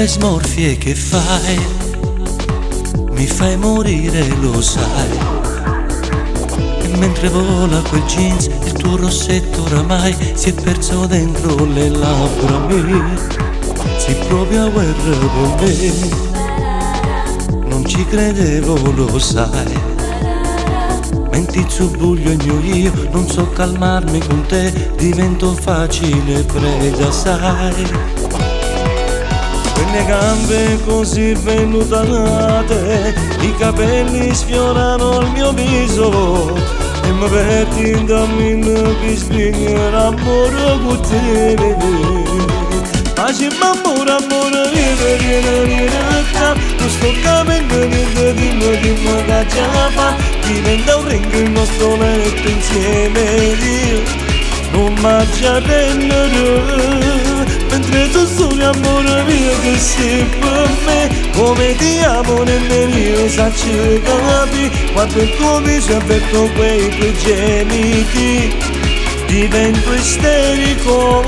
le smorfie che fai mi fai morire, lo sai. E mentre vola quel jeans, il tuo rossetto oramai si è perso dentro le labbra mie. Sei proprio a guerra con me, non ci credevo, lo sai. Menti buio io, non so calmarmi con te, divento facile preda, sai. Quelle gambe così vellutate, i capelli sfiorano il mio viso e mi perdi da mille che spingere amore con te. Facciamo amore, vieni, tu sto capendo niente di me che ce la fa. Diventa un ring il nostro letto insieme, Dio non mi arrenderò. Mentre tu soli amore mio che sei per me, come ti amo nemmeno io saccio capi. Quando il tuo viso avverto quei tuoi gemiti, divento isterico.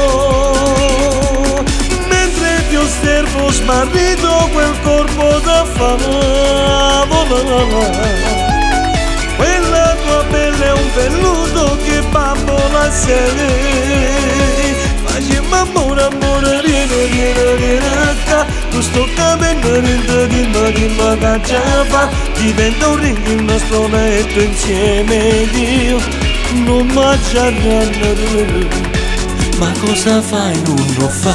Mentre ti osservo smarrito quel corpo da favola. Quella tua pelle è un velluto che bambola sei. Facciamo amore, vieni acá. Tu sto capendo niente di me che ce la fa. Diventa un ring il nostro letto insieme, Dio non mi arrenderò. Ma cosa fai, non lo fa?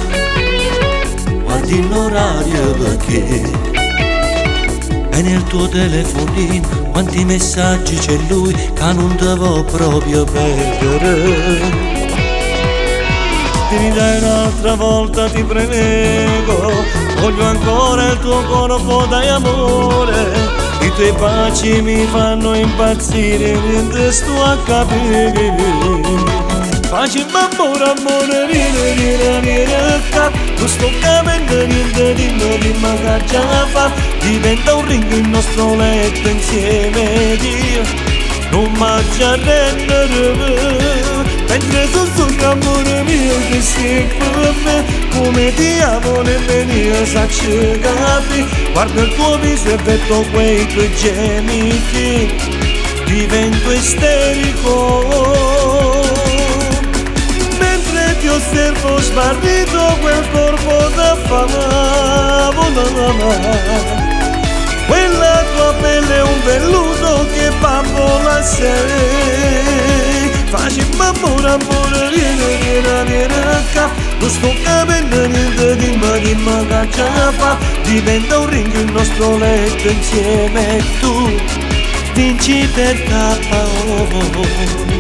Guardi l'orario perché e nel tuo telefonino quanti messaggi c'è lui che non devo proprio perdere. Ti ridai un'altra volta, ti prego, voglio ancora il tuo corpo d'amore. I tuoi baci mi fanno impazzire, niente sto a capire. Facciamo amore, vieni acá. Tu sto capendo niente di me che ce la fa. Diventa un ring il nostro letto insieme, Dio non mi arrenderò. Mentre tu sogni amore mio che sei per me, come ti amo nemmeno io saccio capi. Guarda il tuo viso e vedo quei tuoi gemiti, divento isterico. Mentre ti osservo smarrito quel corpo da favola. Quella tua pelle è un velluto che bambola sei. Facciamo amore, vieni acá. Tu sto capendo niente di me che ce la fa. Diventa un ring il nostro letto insieme, tu vinci per KO.